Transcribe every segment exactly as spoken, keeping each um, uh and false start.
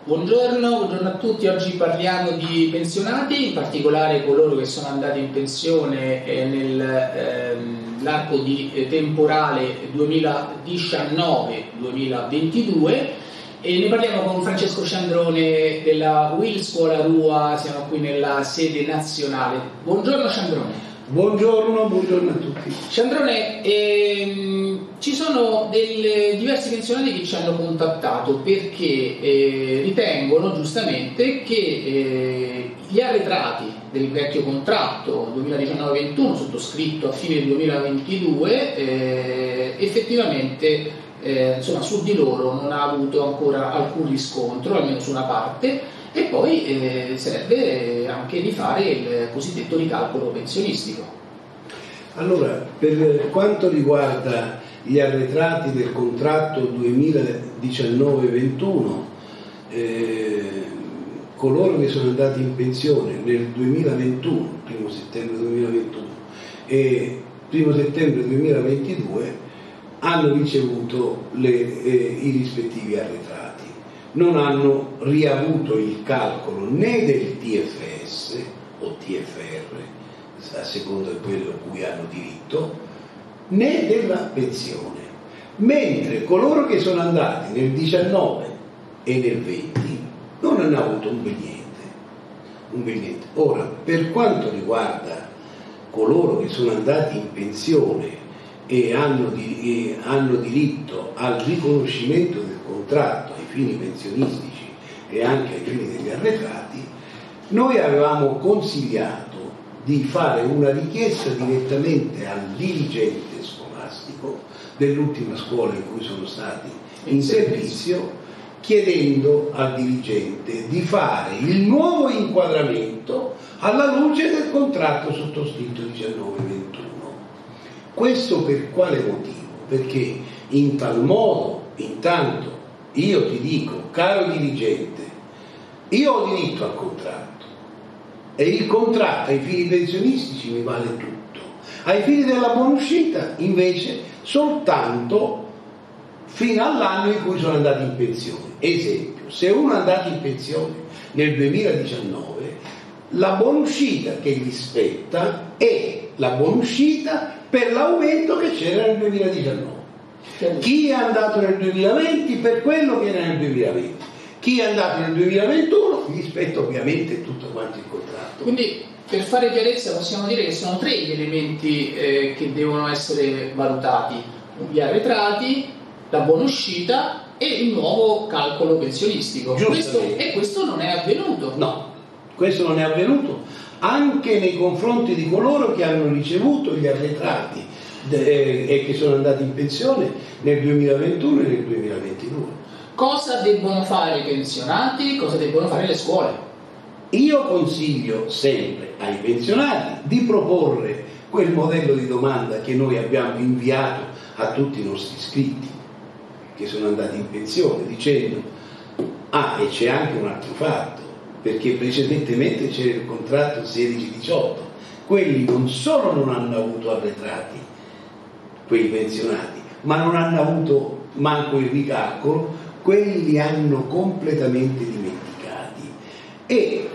Buongiorno, buongiorno a tutti. Oggi parliamo di pensionati, in particolare coloro che sono andati in pensione eh, nell'arco ehm, di eh, temporale duemiladiciannove duemilaventidue, e ne parliamo con Francesco Ciandrone della Will Scuola Rua. Siamo qui nella sede nazionale. Buongiorno Ciandrone. Buongiorno, buongiorno a tutti. Ciandrone, ehm, ci sono dei diversi pensionati che ci hanno contattato perché eh, ritengono giustamente che eh, gli arretrati del vecchio contratto duemiladiciannove ventuno sottoscritto a fine duemilaventidue eh, effettivamente eh, insomma, su di loro non ha avuto ancora alcun riscontro, almeno su una parte. E poi eh, serve anche di fare il cosiddetto ricalcolo pensionistico. Allora, per quanto riguarda gli arretrati del contratto duemiladiciannove ventuno, eh, coloro che sono andati in pensione nel duemilaventuno, primo settembre duemilaventuno e primo settembre duemilaventidue, hanno ricevuto le, eh, i rispettivi arretrati. Non hanno riavuto il calcolo né del T F S o T F R, a seconda di quello a cui hanno diritto, né della pensione. Mentre coloro che sono andati nel diciannove e nel venti non hanno avuto un bel niente. Un bel niente. Ora, per quanto riguarda coloro che sono andati in pensione e hanno, di, e hanno diritto al riconoscimento del contratto ai fini pensionistici e anche ai fini degli arretrati, noi avevamo consigliato di fare una richiesta direttamente al dirigente scolastico dell'ultima scuola in cui sono stati in servizio, chiedendo al dirigente di fare il nuovo inquadramento alla luce del contratto sottoscritto diciannove ventuno. Questo per quale motivo? Perché in tal modo, intanto, io ti dico, caro dirigente, io ho diritto al contratto e il contratto ai fini pensionistici mi vale tutto. Ai fini della buonuscita invece soltanto fino all'anno in cui sono andato in pensione. Esempio, se uno è andato in pensione nel duemiladiciannove, la buonuscita che gli spetta è la buonuscita per l'aumento che c'era nel duemiladiciannove. Chi è andato nel duemilaventi per quello che era nel duemilaventi, chi è andato nel duemilaventuno gli spetta ovviamente tutto quanto il contratto. Quindi, per fare chiarezza, possiamo dire che sono tre gli elementi eh, che devono essere valutati: gli arretrati, la buonuscita e il nuovo calcolo pensionistico. Questo, e questo non è avvenuto. No, questo non è avvenuto anche nei confronti di coloro che hanno ricevuto gli arretrati e che sono andati in pensione nel duemilaventuno e nel duemilaventidue. Cosa debbono fare i pensionati? Cosa debbono fare le scuole? Io consiglio sempre ai pensionati di proporre quel modello di domanda che noi abbiamo inviato a tutti i nostri iscritti che sono andati in pensione, dicendo: ah, e c'è anche un altro fatto, perché precedentemente c'era il contratto sedici diciotto, quelli non solo non hanno avuto arretrati, quei pensionati, ma non hanno avuto manco il ricalcolo, quelli li hanno completamente dimenticati e,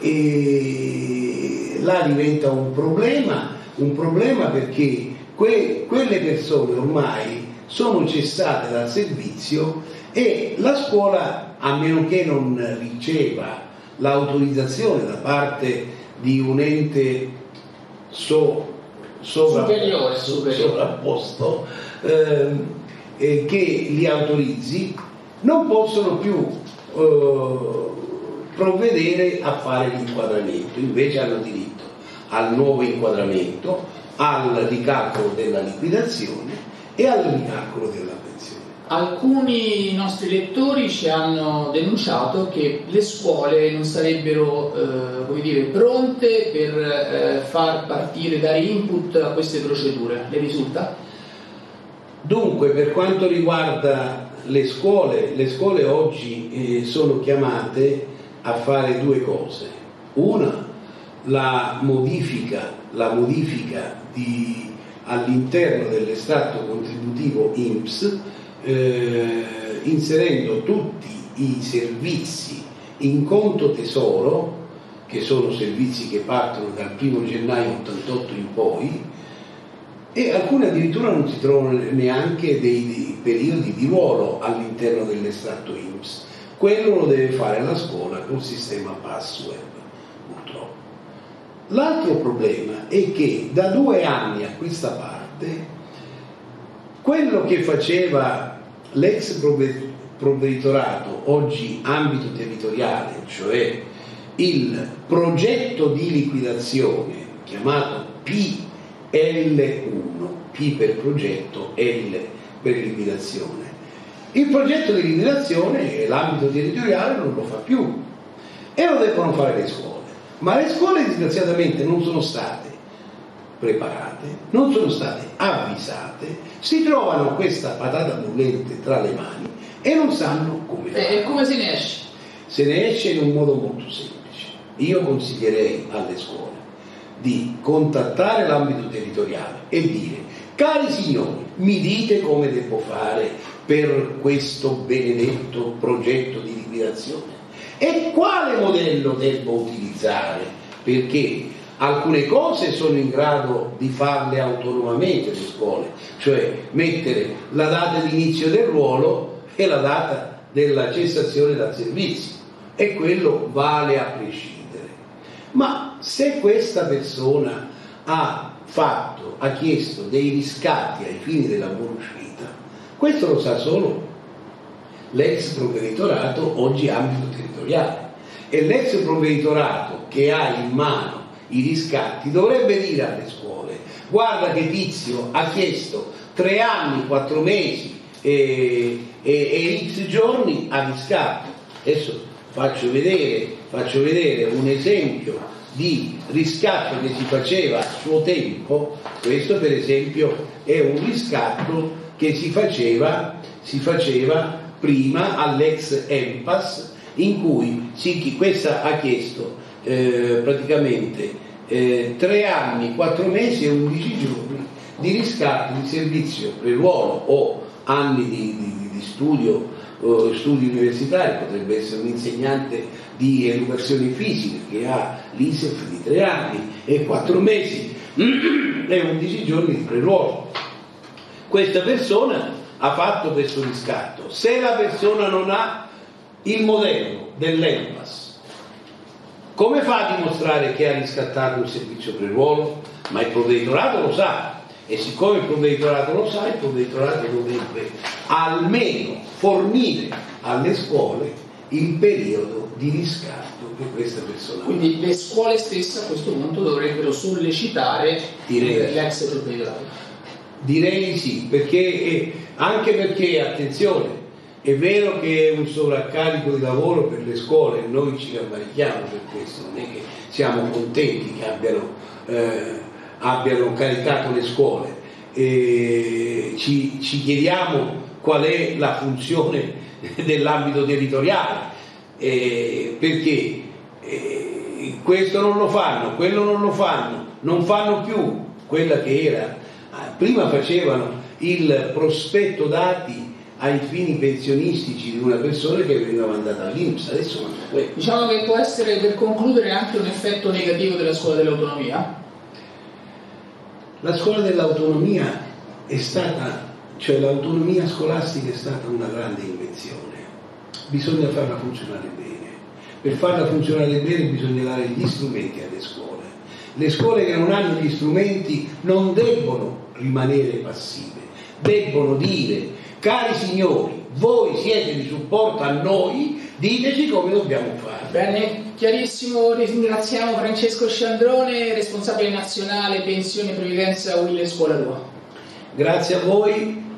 e là diventa un problema, un problema perché que, quelle persone ormai sono cessate dal servizio e la scuola, a meno che non riceva l'autorizzazione da parte di un ente so, sovra, superiore, so, superiore. sovrapposto ehm, eh, che li autorizzi, non possono più eh, provvedere a fare l'inquadramento, invece hanno diritto al nuovo inquadramento, al ricalcolo della liquidazione e al ricalcolo della pensione. Alcuni nostri lettori ci hanno denunciato che le scuole non sarebbero eh, come dire, pronte per eh, far partire, dare input a queste procedure. Le risulta? Dunque, per quanto riguarda le scuole, le scuole oggi eh, sono chiamate a fare due cose. Una, la modifica, la modifica di, all'interno dell'estratto contributivo I N P S, eh, inserendo tutti i servizi in conto tesoro, che sono servizi che partono dal primo gennaio ottantotto in poi, e alcune addirittura non si trovano neanche dei, dei periodi di ruolo all'interno dell'estratto I N P S. Quello lo deve fare la scuola col sistema Passweb, purtroppo. L'altro problema è che da due anni a questa parte quello che faceva l'ex provveditorato, oggi ambito territoriale, cioè il progetto di liquidazione chiamato P L uno, P per progetto, L per liquidazione. Il progetto di liquidazione l'ambito territoriale non lo fa più e lo devono fare le scuole, ma le scuole disgraziatamente non sono state preparate, non sono state avvisate, si trovano questa patata bollente tra le mani e non sanno come fare. E come se ne esce? Se ne esce in un modo molto semplice. Io consiglierei alle scuole di contattare l'ambito territoriale e dire: cari signori, mi dite come devo fare per questo benedetto progetto di liquidazione e quale modello devo utilizzare, perché alcune cose sono in grado di farle autonomamente le scuole, cioè mettere la data di inizio del ruolo e la data della cessazione dal servizio, e quello vale a prescindere. Ma se questa persona ha fatto, ha chiesto dei riscatti ai fini della buonuscita, questo lo sa solo l'ex provveditorato, oggi ambito territoriale, e l'ex provveditorato che ha in mano i riscatti dovrebbe dire alle scuole: guarda che Tizio ha chiesto tre anni, quattro mesi e, e, e x giorni a riscatto. Adesso faccio vedere, faccio vedere un esempio di riscatto che si faceva a suo tempo. Questo per esempio è un riscatto che si faceva, si faceva prima all'ex Empass, in cui si, questa ha chiesto eh, praticamente eh, tre anni, quattro mesi e undici giorni di riscatto di servizio pre-ruolo o anni di, di, di studio, uh, studi universitari. Potrebbe essere un insegnante di educazione fisica che ha l'I S E F di tre anni e quattro mesi e undici giorni di pre-ruolo. Questa persona ha fatto questo riscatto. Se la persona non ha il modello dell'Empass, come fa a dimostrare che ha riscattato il servizio pre-ruolo? Ma il provveditorato lo sa, e siccome il provveditorato lo sa, il provveditorato dovrebbe almeno fornire alle scuole il periodo di riscatto per questa persona. Quindi le scuole stesse a questo punto dovrebbero sollecitare Direi. l'ex provveditorato. Direi sì, perché anche perché, attenzione, è vero che è un sovraccarico di lavoro per le scuole, noi ci rammarichiamo per questo, non è che siamo contenti che abbiano, eh, abbiano caricato le scuole, e ci, ci chiediamo qual è la funzione dell'ambito territoriale, eh, perché eh, questo non lo fanno, quello non lo fanno, non fanno più quella che era. Prima facevano il prospetto dati ai fini pensionistici di una persona che veniva mandata all'I N P S, adesso non è quello. Diciamo che può essere, per concludere, anche un effetto negativo della scuola dell'autonomia? La scuola dell'autonomia è stata, cioè l'autonomia scolastica è stata una grande invenzione. Bisogna farla funzionare bene. Per farla funzionare bene bisogna dare gli strumenti alle scuole. Le scuole che non hanno gli strumenti non debbono rimanere passive, debbono dire: cari signori, voi siete di supporto a noi, diteci come dobbiamo fare. Bene, chiarissimo. Ringraziamo Francesco Sciandrone, responsabile nazionale pensione e previdenza U I L E Scuola Tua. Grazie a voi.